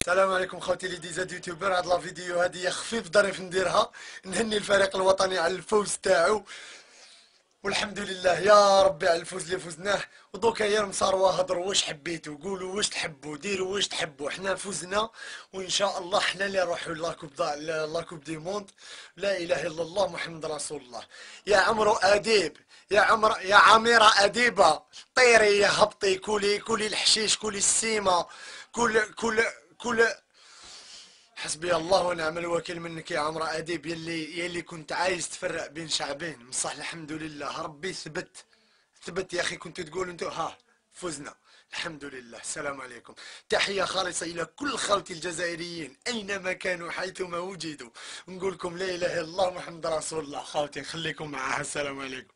السلام عليكم خوتي اللي ديزاد يوتيوبر. هاد لا فيديو هادي خفيف ظريف نديرها نهني الفريق الوطني على الفوز تاعو، والحمد لله يا ربي على الفوز اللي فزناه. ودوكا يا المصاروة هضروا واش حبيتوا، قولوا واش تحبوا، ديروا واش تحبوا. حنا فزنا وان شاء الله حنا اللي نروحوا لاكوب دي موند. لا اله الا الله محمد رسول الله. يا عمرو اديب، يا عميرة اديبة، طيري يا هبطي، كولي الحشيش، كولي السيمة، كل حسبي الله ونعم الوكيل منك يا عمرو اديب، يلي كنت عايز تفرق بين شعبين. بصح الحمد لله ربي ثبت يا اخي. كنت تقول انتو ها فزنا، الحمد لله. السلام عليكم. تحية خالصة الى كل خوتي الجزائريين اينما كانوا حيثما وجدوا. نقول لكم لا اله الا الله محمد رسول الله. خوتي خليكم معها. السلام عليكم.